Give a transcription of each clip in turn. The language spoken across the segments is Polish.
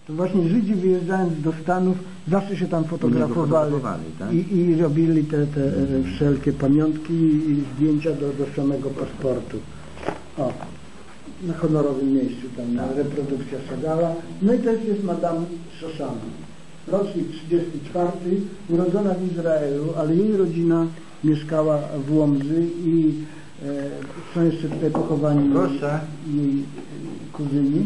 To właśnie Żydzi wyjeżdżając do Stanów zawsze się tam fotografowali tak? i robili te wszelkie pamiątki i zdjęcia do samego paszportu. O, na honorowym miejscu tam reprodukcja Chagalla. No i też jest Madame Shoshana. Rocznik 34, urodzona w Izraelu, ale jej rodzina mieszkała w Łomży i są jeszcze tutaj pochowani jej kuzyni.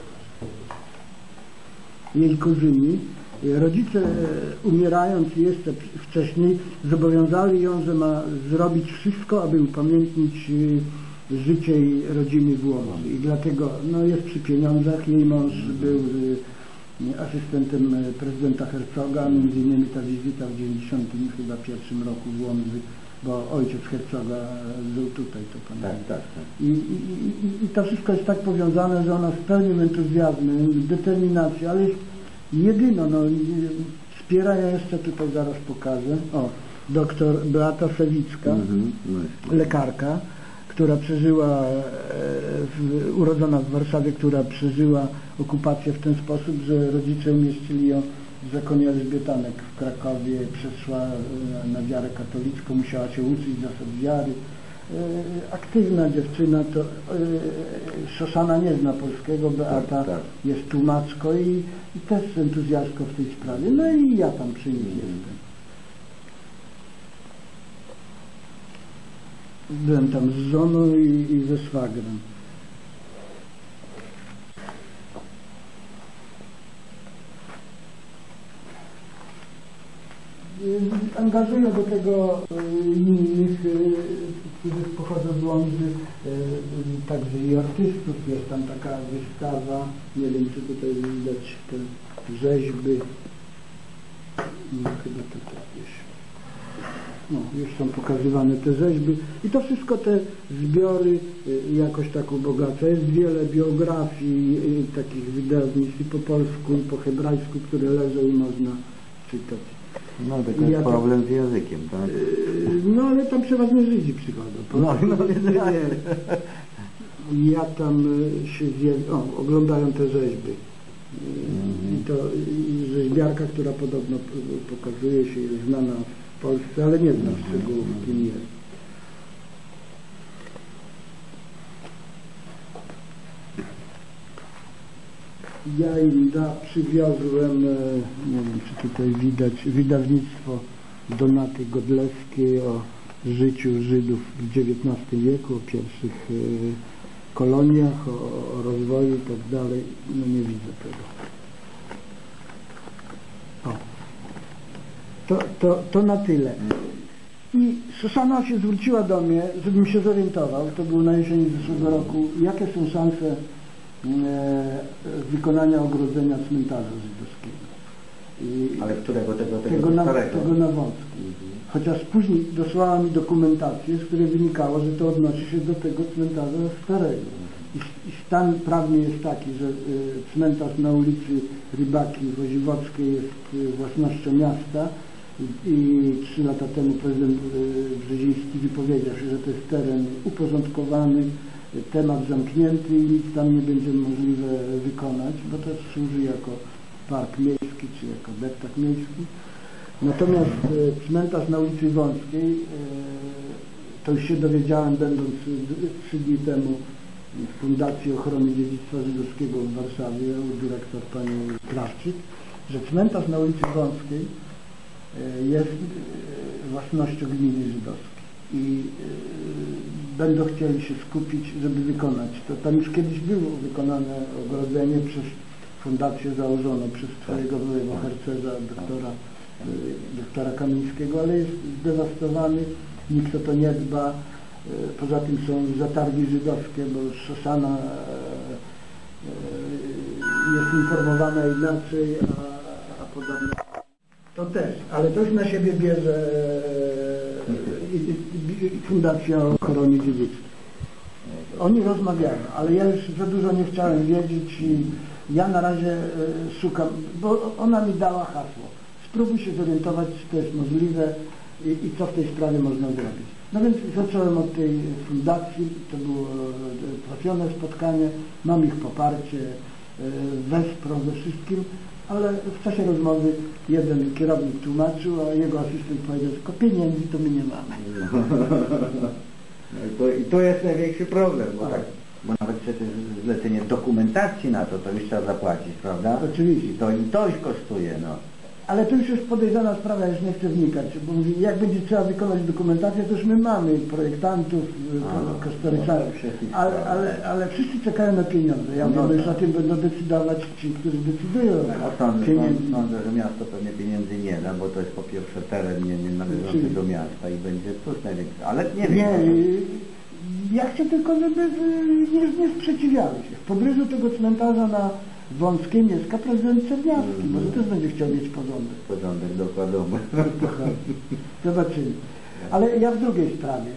Jej kuzyni. Rodzice umierając jeszcze wcześniej zobowiązali ją, że ma zrobić wszystko, aby upamiętnić życie jej rodziny w Łomży. I dlatego jest przy pieniądzach. Jej mąż był asystentem prezydenta Herzoga, między innymi ta wizyta w 91 roku w Łomży, bo ojciec Herzoga był tutaj, to pamiętam. Tak. I to wszystko jest tak powiązane, że ona z pełnym entuzjazmem, determinacją, ale jest jedyną, wspiera, ja jeszcze tutaj zaraz pokażę, doktor Beata Sewicka, lekarka, która przeżyła, urodzona w Warszawie, która przeżyła okupację w ten sposób, że rodzice umieścili ją w zakonie Elżbietanek w Krakowie, przeszła na wiarę katolicką, musiała się uczyć zasad wiary. Aktywna dziewczyna, to Shoshana nie zna polskiego, Beata jest tłumaczką i też entuzjastką w tej sprawie. No i ja tam przy nich jestem. Byłem tam z żoną i ze szwagrem. Angażuję do tego innych, którzy pochodzą z Łomży, także i artystów. Jest tam taka wystawa, nie wiem czy tutaj widać te rzeźby, chyba tutaj gdzieś. Już są pokazywane te rzeźby i to wszystko te zbiory jakoś tak ubogaca. Jest wiele biografii takich wydawnictw i po polsku i po hebrajsku, które leżą i można czytać. To jest problem z językiem, tak? Ale tam przeważnie Żydzi przychodzą. Ja tam się oglądają te rzeźby. I to rzeźbiarka, która podobno pokazuje się, jest znana w Polsce, ale nie znam szczegółów, kim jest. Ja im przywiozłem, nie wiem czy tutaj widać, wydawnictwo Donaty Godlewskiej o życiu Żydów w XIX wieku, o pierwszych koloniach, o rozwoju i tak dalej. Nie widzę tego. To na tyle. I Shoshana się zwróciła do mnie, żebym się zorientował, to było na jesieni zeszłego roku, jakie są szanse wykonania ogrodzenia cmentarza żydowskiego. Ale którego? Tego na Wąskim. Chociaż później dosłała mi dokumentację, z której wynikało, że to odnosi się do tego cmentarza starego. I stan prawny jest taki, że cmentarz na ulicy Rybaki Woziwockiej jest własnością miasta i 3 lata temu prezydent Brzeziński wypowiedział się, że to jest teren uporządkowany, temat zamknięty i nic tam nie będzie możliwe wykonać, bo to służy jako park miejski czy jako deptak miejski. Natomiast cmentarz na ulicy Wąskiej, to już się dowiedziałem, będąc 3 dni temu w Fundacji Ochrony Dziedzictwa Żydowskiego w Warszawie, u dyrektor pani Krawczyk, że cmentarz na ulicy Wąskiej jest własnością gminy żydowskiej i będą chcieli się skupić, żeby wykonać to. Tam już kiedyś było wykonane ogrodzenie przez fundację założoną przez swojego byłego harcerza, doktora Kamińskiego, ale jest zdewastowany, nikt o to nie dba. Poza tym są zatargi żydowskie, bo Shoshana jest informowana inaczej, a podobno to też, ale to już na siebie bierze Fundacja Ochrony Dziedzictwa. Oni rozmawiają, ale ja już za dużo nie chciałem wiedzieć i ja na razie szukam, bo ona mi dała hasło. Spróbuj się zorientować, czy to jest możliwe i co w tej sprawie można zrobić. No więc zacząłem od tej fundacji, to było trafione spotkanie, mam ich poparcie, wesprą we wszystkim, ale w czasie rozmowy jeden kierownik tłumaczył, a jego asystent powiedział, tylko pieniędzy to my nie mamy. No i to jest największy problem, bo nawet przecież zlecenie dokumentacji na to już trzeba zapłacić, prawda? Oczywiście. I to już kosztuje, no. Ale to już jest podejrzana sprawa, już nie chcę wnikać, bo mówi, jak będzie trzeba wykonać dokumentację, to już my mamy projektantów, kosztorysarzy, ale wszyscy czekają na pieniądze. Ja mówię, już o tym będą decydować ci, którzy decydują o pieniędzy. Sądzę, że miasto pewnie pieniędzy nie da, bo to jest po pierwsze teren nie należący do miasta i będzie plus największy, ale nie wiem. Ja chcę tylko, żeby nie sprzeciwiały się. W pobliżu tego cmentarza na Wąskie mieszka prezydent Czerniawski. Może też będzie chciał mieć porządek. Porządek dokładowy. Zobaczymy. Ale ja w drugiej sprawie.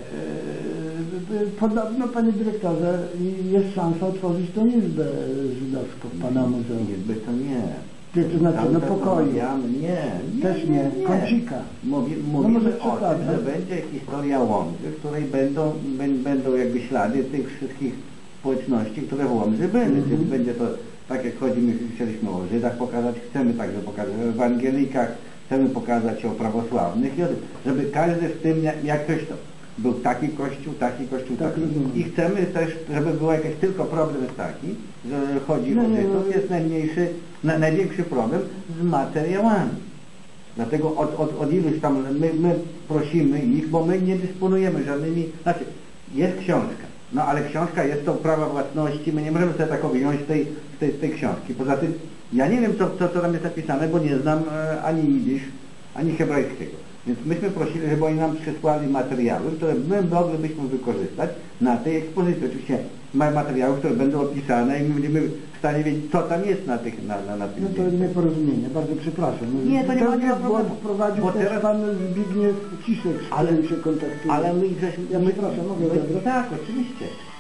Podobno, panie dyrektorze, jest szansa otworzyć tą izbę żydowską w pana muzeum. Izby to nie. To znaczy, no pokoju. Nie. Też nie. Kącika. Mówimy o tym, że będzie historia Łomży, w której będą jakby ślady tych wszystkich społeczności, które w Łomży były. Czyli będzie to, tak jak chcieliśmy o Żydach pokazać, chcemy także pokazać o ewangelikach, chcemy pokazać o prawosławnych, żeby każdy w tym, jak ktoś to był taki kościół, taki. I chcemy też, żeby był jakiś tylko problem jest taki, że chodzi o Żydów, jest największy problem z materiałami. Dlatego od iluś tam my prosimy ich, bo my nie dysponujemy żadnymi, znaczy jest książka, no ale książka jest to prawa własności, my nie możemy sobie tak wziąć tej książki. Poza tym ja nie wiem co tam jest napisane, bo nie znam ani jidysz, ani hebrajskiego. Więc myśmy prosili, żeby oni nam przysłali materiały, które my moglibyśmy wykorzystać na tej ekspozycji. Oczywiście materiały, które będą opisane i my będziemy w stanie wiedzieć, co tam jest na tych No to jest nieporozumienie, bardzo przepraszam. Nie, to nie ma błąd wprowadził też teraz pan Zbigniew Ciszek, z którym się kontaktuje. Ale my przepraszam, mogę zabrać? Tak, oczywiście.